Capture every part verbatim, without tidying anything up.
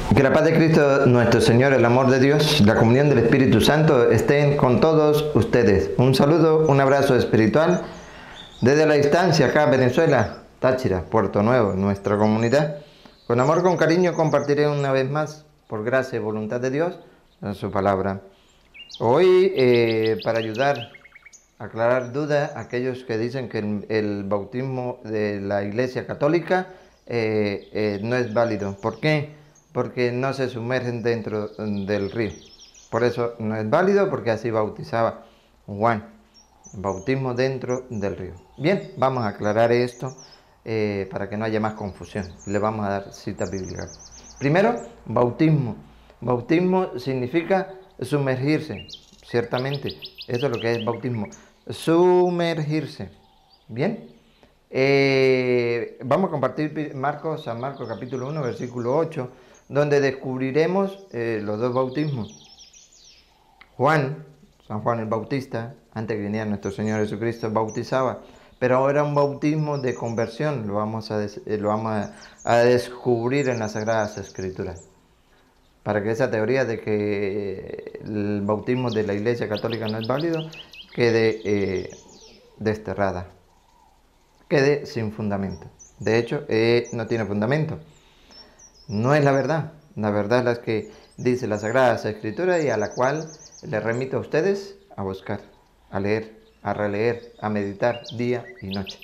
Que la paz de Cristo nuestro Señor, el amor de Dios, la comunión del Espíritu Santo estén con todos ustedes. Un saludo, un abrazo espiritual desde la distancia acá, Venezuela, Táchira, Puerto Nuevo, nuestra comunidad. Con amor, con cariño compartiré una vez más, por gracia y voluntad de Dios, su palabra. Hoy, eh, para ayudar a aclarar dudas, aquellos que dicen que el, el bautismo de la Iglesia Católica eh, eh, no es válido. ¿Por qué? Porque no se sumergen dentro del río. Por eso no es válido, porque así bautizaba Juan. Bautismo dentro del río. Bien, vamos a aclarar esto eh, para que no haya más confusión. Le vamos a dar citas bíblicas. Primero, bautismo. Bautismo significa sumergirse, ciertamente. Eso es lo que es bautismo. Sumergirse. Bien. Eh, vamos a compartir Marcos, San Marcos capítulo uno, versículo ocho, donde descubriremos eh, los dos bautismos. Juan, San Juan el Bautista, antes que viniera nuestro Señor Jesucristo, bautizaba, pero ahora un bautismo de conversión, lo vamos a, des, lo vamos a, a descubrir en las Sagradas Escrituras, para que esa teoría de que el bautismo de la Iglesia Católica no es válido quede eh, desterrada, quede sin fundamento. De hecho, eh, no tiene fundamento, no es la verdad. La verdad es la que dice las Sagradas Escrituras y a la cual les remito a ustedes a buscar, a leer, a releer, a meditar día y noche.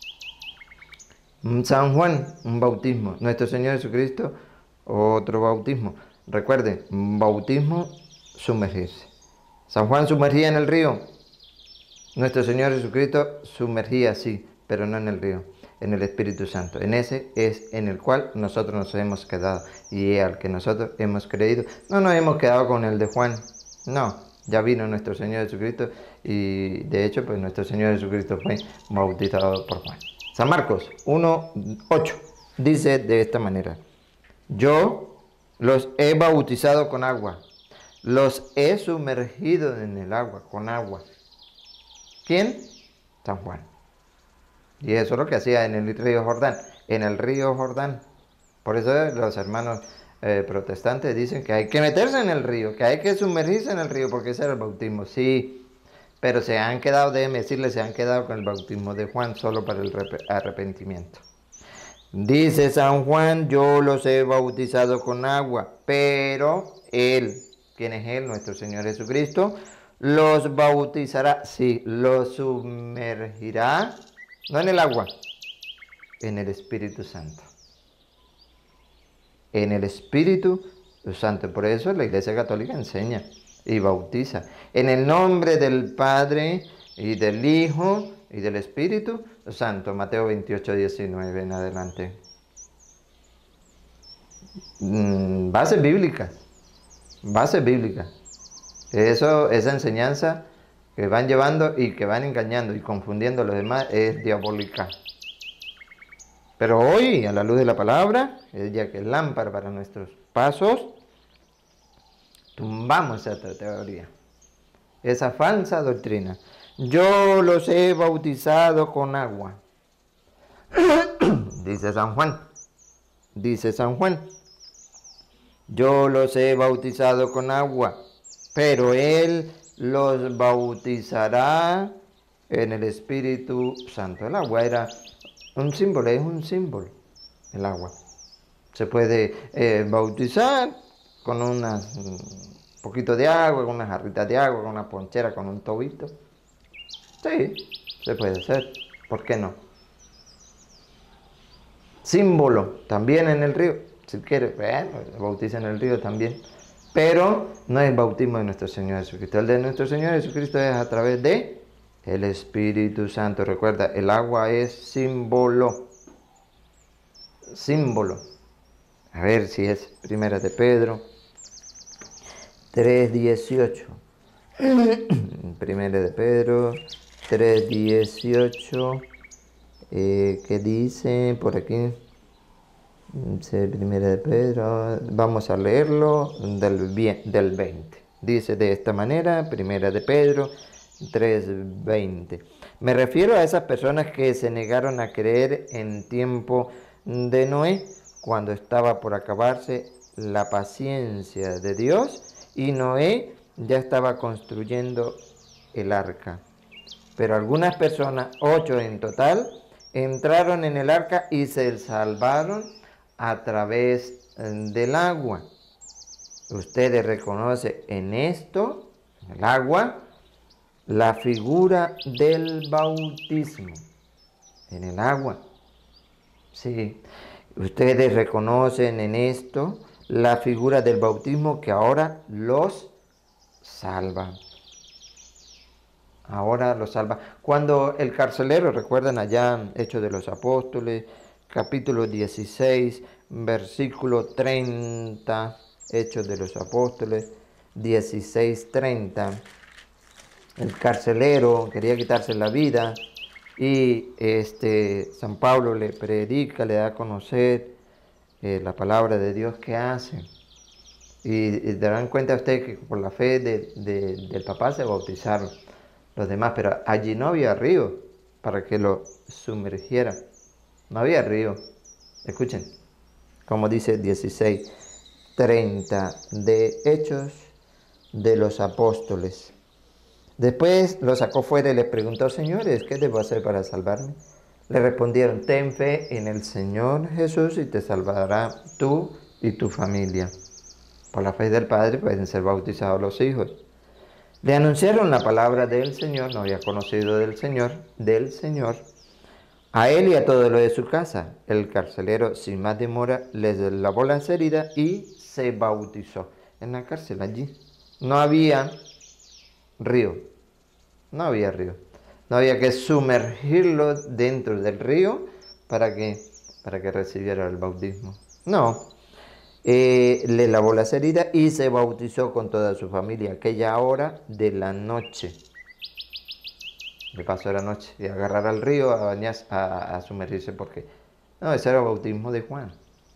San Juan, un bautismo. Nuestro Señor Jesucristo, otro bautismo. Recuerden, bautismo, sumergirse. San Juan sumergía en el río. Nuestro Señor Jesucristo sumergía, sí, pero no en el río, en el Espíritu Santo. En ese es en el cual nosotros nos hemos quedado y al que nosotros hemos creído. No nos hemos quedado con el de Juan. No, ya vino nuestro Señor Jesucristo y de hecho pues nuestro Señor Jesucristo fue bautizado por Juan. San Marcos uno, ocho dice de esta manera: yo los he bautizado con agua, los he sumergido en el agua, con agua. ¿Quién? San Juan. Y eso es lo que hacía en el río Jordán, en el río Jordán. Por eso los hermanos Eh, protestantes dicen que hay que meterse en el río, que hay que sumergirse en el río, porque ese era el bautismo, sí, pero se han quedado, déjenme decirles, se han quedado con el bautismo de Juan solo para el arrepentimiento. Dice San Juan: yo los he bautizado con agua, pero Él, ¿quién es Él? Nuestro Señor Jesucristo, los bautizará, sí, los sumergirá, no en el agua, en el Espíritu Santo. En el Espíritu Santo. Por eso la Iglesia Católica enseña y bautiza en el nombre del Padre y del Hijo y del Espíritu Santo. Mateo veintiocho, diecinueve en adelante. Mm, bases bíblicas. Bases bíblicas. Eso, esa enseñanza que van llevando y que van engañando y confundiendo a los demás es diabólica. Pero hoy, a la luz de la palabra, ella que es lámpara para nuestros pasos, tumbamos esa teoría, esa falsa doctrina. Yo los he bautizado con agua. Dice San Juan, dice San Juan, yo los he bautizado con agua, pero Él los bautizará en el Espíritu Santo. El agua era un símbolo, es un símbolo, el agua. Se puede eh, bautizar con un poquito de agua, con unas jarritas de agua, con una ponchera, con un tobito. Sí, se puede hacer. ¿Por qué no? Símbolo, también en el río. Si quiere, bueno, bautiza en el río también. Pero no es el bautismo de nuestro Señor Jesucristo. El de nuestro Señor Jesucristo es a través de el Espíritu Santo. Recuerda, el agua es símbolo. Símbolo. A ver si es Primera de Pedro tres dieciocho. Primera de Pedro tres dieciocho. Eh, ¿Qué dice por aquí? Primera de Pedro. Vamos a leerlo del, del veinte. Dice de esta manera, Primera de Pedro tres veinte. Me refiero a esas personas que se negaron a creer en tiempo de Noé, cuando estaba por acabarse la paciencia de Dios y Noé ya estaba construyendo el arca. Pero algunas personas, ocho en total, entraron en el arca y se salvaron a través del agua. Ustedes reconocen en esto, en el agua, la figura del bautismo. En el agua. Sí. Ustedes reconocen en esto la figura del bautismo que ahora los salva. Ahora los salva. Cuando el carcelero, recuerdan allá, Hechos de los Apóstoles, capítulo dieciséis, versículo treinta, Hechos de los Apóstoles, dieciséis, treinta. El carcelero quería quitarse la vida y este, San Pablo le predica, le da a conocer eh, la palabra de Dios que hace. Y, y darán cuenta ustedes que por la fe de, de, del papá se bautizaron los demás, pero allí no había río para que lo sumergiera. No había río. Escuchen, como dice dieciséis, treinta de Hechos de los Apóstoles. Después lo sacó fuera y les preguntó: señores, ¿qué debo hacer para salvarme? Le respondieron: ten fe en el Señor Jesús y te salvará tú y tu familia. Por la fe del Padre pueden ser bautizados los hijos. Le anunciaron la palabra del Señor, no había conocido del Señor, del Señor, a él y a todo lo de su casa. El carcelero, sin más demora, les lavó las heridas y se bautizó en la cárcel allí. No había río, no había río. No había que sumergirlo dentro del río para que, para que recibiera el bautismo. No. Eh, le lavó las heridas y se bautizó con toda su familia aquella hora de la noche. Le pasó la noche y agarrar al río a, bañarse, a, a sumergirse porque no, ese era el bautismo de Juan.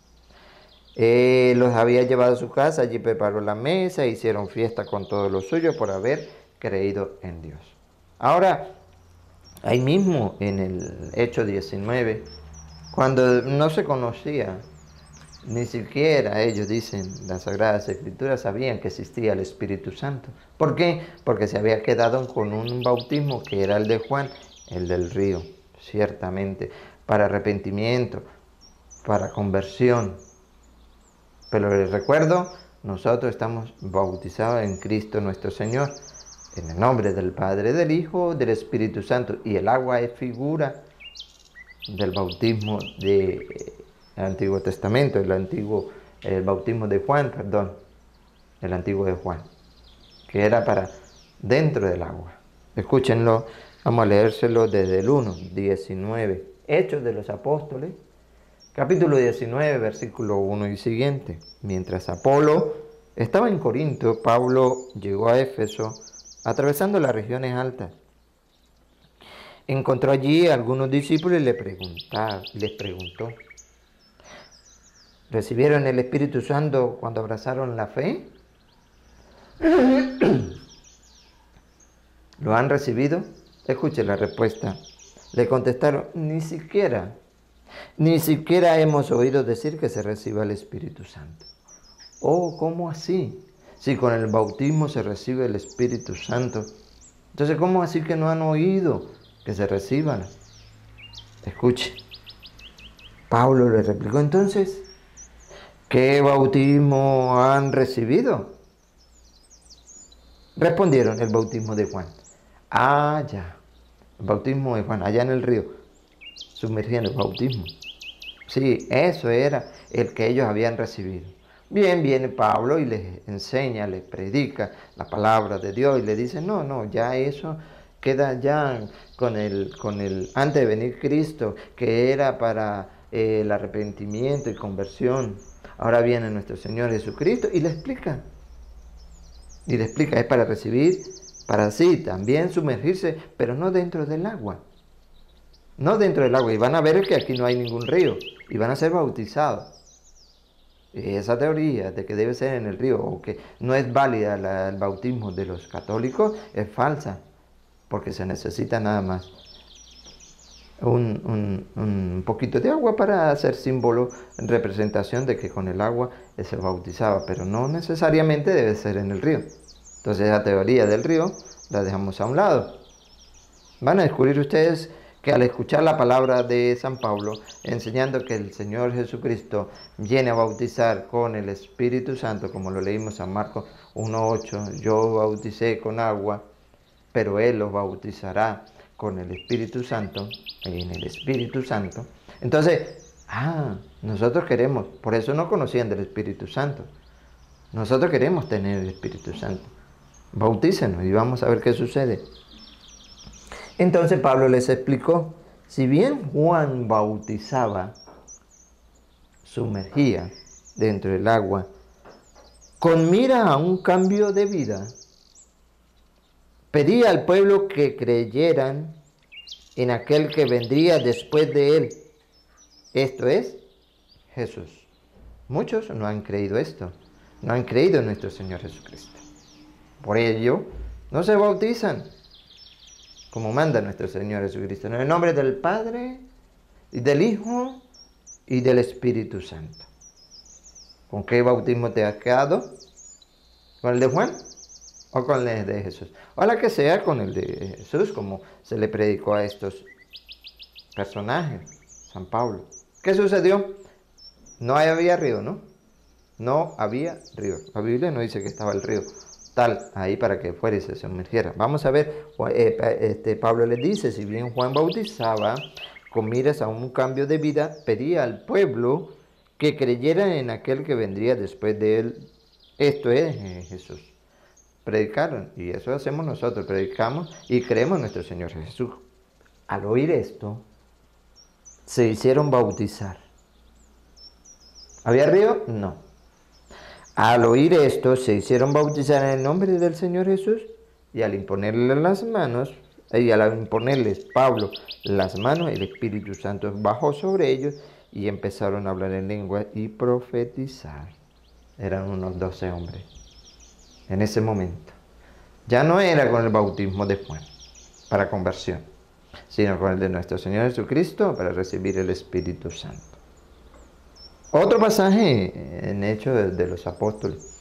Eh, los había llevado a su casa, allí preparó la mesa, hicieron fiesta con todo lo suyo por haber creído en Dios. Ahora, ahí mismo en el Hecho diecinueve, cuando no se conocía, ni siquiera ellos, dicen las Sagradas Escrituras, sabían que existía el Espíritu Santo. ¿Por qué? Porque se había quedado con un bautismo que era el de Juan, el del río, ciertamente, para arrepentimiento, para conversión. Pero les recuerdo, nosotros estamos bautizados en Cristo nuestro Señor, en el nombre del Padre, del Hijo, del Espíritu Santo. Y el agua es figura del bautismo de el Antiguo Testamento, el antiguo, el bautismo de Juan, perdón, el antiguo de Juan, que era para dentro del agua. Escúchenlo, vamos a leérselo desde el uno, diecinueve, Hechos de los Apóstoles, capítulo diecinueve, versículo uno y siguiente. Mientras Apolo estaba en Corinto, Pablo llegó a Éfeso, atravesando las regiones altas. Encontró allí a algunos discípulos y les, les preguntó: ¿recibieron el Espíritu Santo cuando abrazaron la fe? ¿Lo han recibido? Escuche la respuesta. Le contestaron: ni siquiera, ni siquiera hemos oído decir que se reciba el Espíritu Santo. Oh, ¿cómo así? Si con el bautismo se recibe el Espíritu Santo, entonces ¿cómo así que no han oído que se reciban? Escuche. Pablo le replicó: entonces, ¿qué bautismo han recibido? Respondieron: el bautismo de Juan. Ah, ya, el bautismo de Juan, allá en el río, sumergiendo el bautismo. Sí, eso era el que ellos habían recibido. Bien, viene Pablo y les enseña, les predica la palabra de Dios y le dice: no, no, ya eso queda ya con el, con el, antes de venir Cristo, que era para eh, el arrepentimiento y conversión. Ahora viene nuestro Señor Jesucristo y le explica. Y le explica, es para recibir, para sí, también sumergirse, pero no dentro del agua. No dentro del agua. Y van a ver que aquí no hay ningún río. Y van a ser bautizados. Y esa teoría de que debe ser en el río, o que no es válida la, el bautismo de los católicos, es falsa. Porque se necesita nada más un, un, un poquito de agua para hacer símbolo, representación de que con el agua se bautizaba, pero no necesariamente debe ser en el río. Entonces esa teoría del río la dejamos a un lado. Van a descubrir ustedes que al escuchar la palabra de San Pablo, enseñando que el Señor Jesucristo viene a bautizar con el Espíritu Santo, como lo leímos en Marcos uno ocho, yo bauticé con agua, pero Él los bautizará con el Espíritu Santo, en el Espíritu Santo. Entonces, ah, nosotros queremos, por eso no conocían del Espíritu Santo. Nosotros queremos tener el Espíritu Santo. Bautícenos y vamos a ver qué sucede. Entonces Pablo les explicó, si bien Juan bautizaba, sumergía dentro del agua, con mira a un cambio de vida, pedía al pueblo que creyeran en aquel que vendría después de él, esto es, Jesús. Muchos no han creído esto, no han creído en nuestro Señor Jesucristo. Por ello, no se bautizan, como manda nuestro Señor Jesucristo, en el nombre del Padre, y del Hijo, y del Espíritu Santo. ¿Con qué bautismo te has quedado? ¿Con el de Juan? ¿O con el de Jesús? Ojalá que sea con el de Jesús, como se le predicó a estos personajes, San Pablo. ¿Qué sucedió? No había río, ¿no? No había río. La Biblia no dice que estaba el río tal ahí para que fuera y se sumergiera. Vamos a ver, este, Pablo les dice, si bien Juan bautizaba con miras a un cambio de vida, pedía al pueblo que creyeran en aquel que vendría después de él, esto es eh, Jesús. Predicaron, y eso hacemos nosotros, predicamos y creemos en nuestro Señor Jesús. Al oír esto, se hicieron bautizar. ¿Había río? No. Al oír esto, se hicieron bautizar en el nombre del Señor Jesús, y al imponerle las manos, y al imponerles Pablo las manos, el Espíritu Santo bajó sobre ellos y empezaron a hablar en lengua y profetizar. Eran unos doce hombres en ese momento. Ya no era con el bautismo de Juan para conversión, sino con el de nuestro Señor Jesucristo para recibir el Espíritu Santo. Otro pasaje en Hechos de los Apóstoles,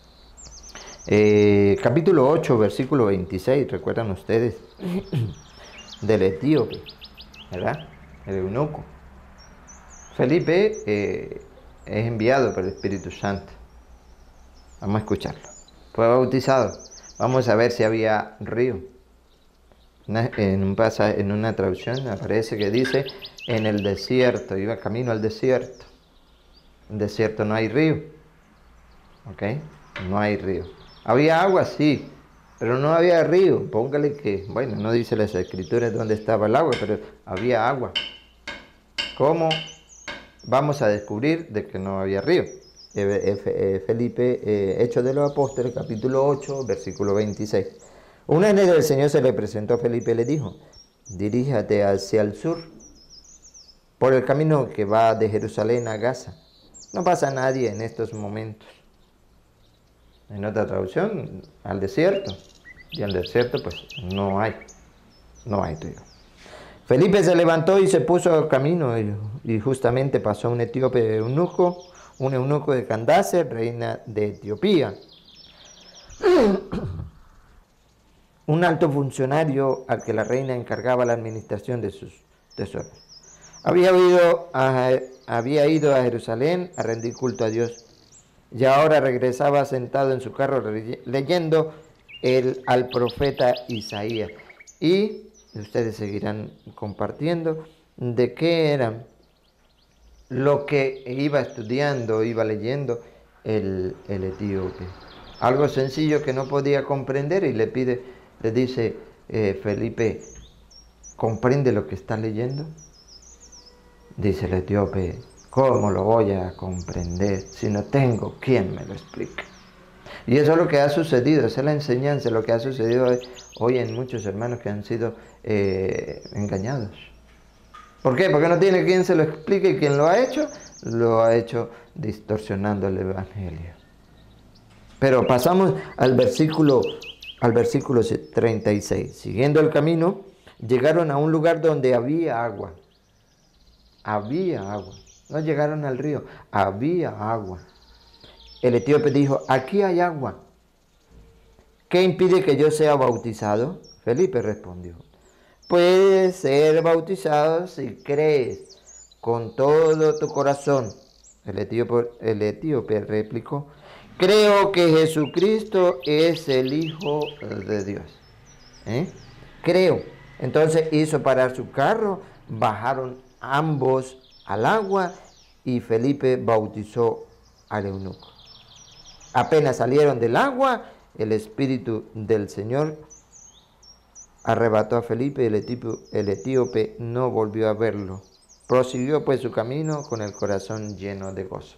eh, capítulo ocho, versículo veintiséis, recuerdan ustedes, del etíope, ¿verdad? El eunuco. Felipe eh, es enviado por el Espíritu Santo. Vamos a escucharlo. Fue bautizado. Vamos a ver si había río. Una, en, un pasaje, en una traducción aparece que dice, en el desierto, iba camino al desierto. En el desierto no hay río. ¿Ok? No hay río. ¿Había agua? Sí. Pero no había río. Póngale que, bueno, no dice las escrituras dónde estaba el agua, pero había agua. ¿Cómo vamos a descubrir de que no había río? Felipe, eh, Hechos de los Apóstoles, capítulo ocho, versículo veintiséis. Un ángel del Señor se le presentó a Felipe y le dijo, diríjate hacia el sur, por el camino que va de Jerusalén a Gaza. No pasa nadie en estos momentos. En otra traducción, al desierto. Y al desierto, pues, no hay. No hay río. Felipe se levantó y se puso al camino, y, y justamente pasó un etíope eunuco, un eunuco de Candace, reina de Etiopía. Un alto funcionario al que la reina encargaba la administración de sus tesoros. Había ido a, había ido a Jerusalén a rendir culto a Dios, y ahora regresaba sentado en su carro leyendo el, al profeta Isaías. Y ustedes seguirán compartiendo de qué era lo que iba estudiando, iba leyendo el, el etíope. Algo sencillo que no podía comprender, y le pide, le dice, eh, Felipe, ¿comprende lo que está leyendo? Dice el etíope, ¿cómo lo voy a comprender si no tengo quien me lo explique? Y eso es lo que ha sucedido, esa es la enseñanza, lo que ha sucedido hoy, hoy en muchos hermanos que han sido eh, engañados. ¿Por qué? Porque no tiene quien se lo explique, y quien lo ha hecho, lo ha hecho distorsionando el Evangelio. Pero pasamos al versículo, al versículo treinta y seis. Siguiendo el camino, llegaron a un lugar donde había agua. Había agua. No llegaron al río, había agua. El etíope dijo, aquí hay agua. ¿Qué impide que yo sea bautizado? Felipe respondió, puedes ser bautizado si crees con todo tu corazón. El etíope, el etíope replicó, creo que Jesucristo es el Hijo de Dios. ¿Eh? Creo. Entonces hizo parar su carro, bajaron ambos al agua y Felipe bautizó al eunuco. Apenas salieron del agua, el Espíritu del Señor arrebató a Felipe y el etíope, el etíope no volvió a verlo. Prosiguió pues su camino con el corazón lleno de gozo.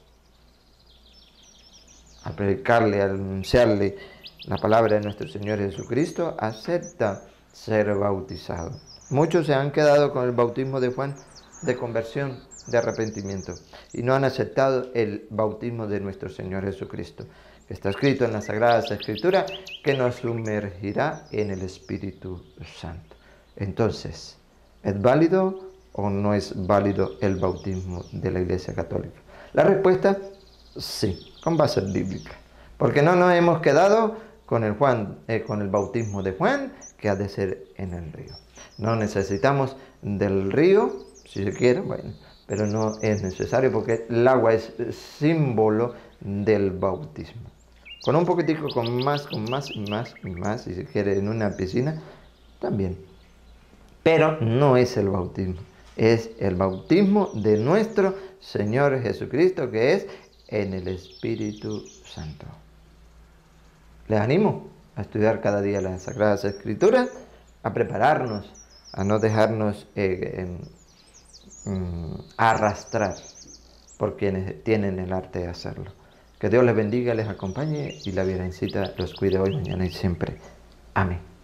Al predicarle, al anunciarle la palabra de nuestro Señor Jesucristo, acepta ser bautizado. Muchos se han quedado con el bautismo de Juan de conversión, de arrepentimiento, y no han aceptado el bautismo de nuestro Señor Jesucristo, que está escrito en las Sagradas Escrituras, que nos sumergirá en el Espíritu Santo. Entonces, ¿es válido o no es válido el bautismo de la Iglesia Católica? La respuesta, sí, con base bíblica, porque no nos hemos quedado con el, Juan, eh, con el bautismo de Juan, que ha de ser en el río. No necesitamos del río, si se quiere, bueno, pero no es necesario porque el agua es símbolo del bautismo. Con un poquitico, con más, con más y más y más, si se quiere, en una piscina, también. Pero no es el bautismo, es el bautismo de nuestro Señor Jesucristo, que es en el Espíritu Santo. Les animo a estudiar cada día las Sagradas Escrituras, a prepararnos, a no dejarnos eh, eh, arrastrar por quienes tienen el arte de hacerlo. Que Dios les bendiga, les acompañe y la Virgencita los cuide hoy, mañana y siempre. Amén.